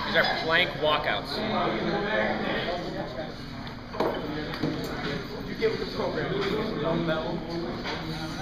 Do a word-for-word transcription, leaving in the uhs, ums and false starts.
These are plank walkouts. You get with the program.